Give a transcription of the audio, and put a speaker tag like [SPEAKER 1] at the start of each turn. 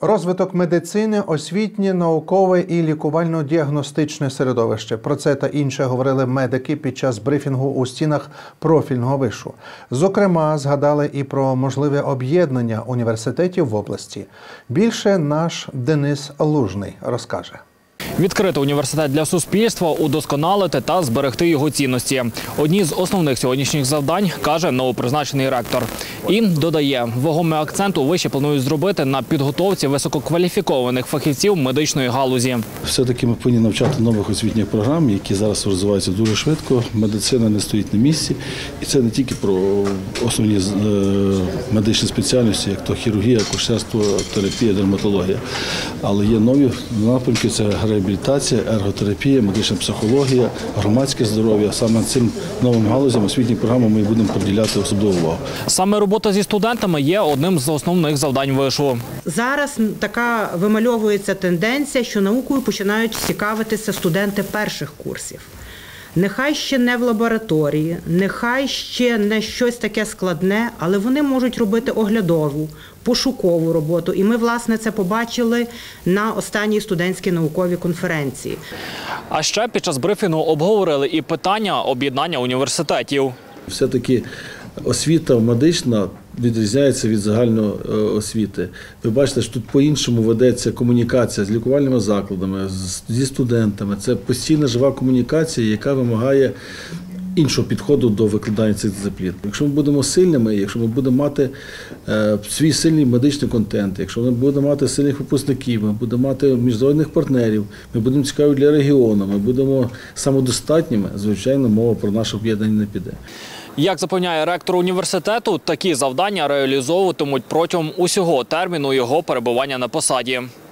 [SPEAKER 1] Розвиток медицини, освітнє, наукове і лікувально-діагностичне середовище. Про це та інше говорили медики під час брифінгу у стінах профільного вишу. Зокрема, згадали і про можливе об'єднання університетів в області. Більше наш Денис Лужний розкаже.
[SPEAKER 2] Відкрити університет для суспільства, удосконалити та зберегти його цінності. Одні з основних сьогоднішніх завдань, каже новопризначений ректор. І додає, вагомий акцент у виші планують зробити на підготовці висококваліфікованих фахівців медичної галузі.
[SPEAKER 3] Все-таки ми повинні навчати нових освітніх програм, які зараз розвиваються дуже швидко. Медицина не стоїть на місці. І це не тільки про основні медичні спеціальності, як то хірургія, акушерство, терапія, дерматологія. Але є нові напрямки – це реабілітація, ерготерапія, медична психологія, громадське здоров'я. Саме цим новим галузям освітніх програм ми будемо приділяти особливу увагу.
[SPEAKER 2] Саме робота зі студентами є одним з основних завдань вишу.
[SPEAKER 4] Зараз така вимальовується тенденція, що наукою починають цікавитися студенти перших курсів. Нехай ще не в лабораторії, нехай ще не щось таке складне, але вони можуть робити оглядову, пошукову роботу. І ми, власне, це побачили на останній студентській науковій конференції.
[SPEAKER 2] А ще під час брифінгу обговорили і питання об'єднання університетів.
[SPEAKER 3] Все-таки освіта медична відрізняється від загальної освіти. Ви бачите, що тут по-іншому ведеться комунікація з лікувальними закладами, зі студентами. Це постійна жива комунікація, яка вимагає іншого підходу до викладання цих дисциплін. Якщо ми будемо сильними, якщо ми будемо мати свій сильний медичний контент, якщо ми будемо мати сильних випускників, ми будемо мати міжнародних партнерів, ми будемо цікаві для регіону, ми будемо самодостатніми, звичайно, мова про наше об'єднання не піде.
[SPEAKER 2] Як запевняє ректор університету, такі завдання реалізовуватимуть протягом усього терміну його перебування на посаді.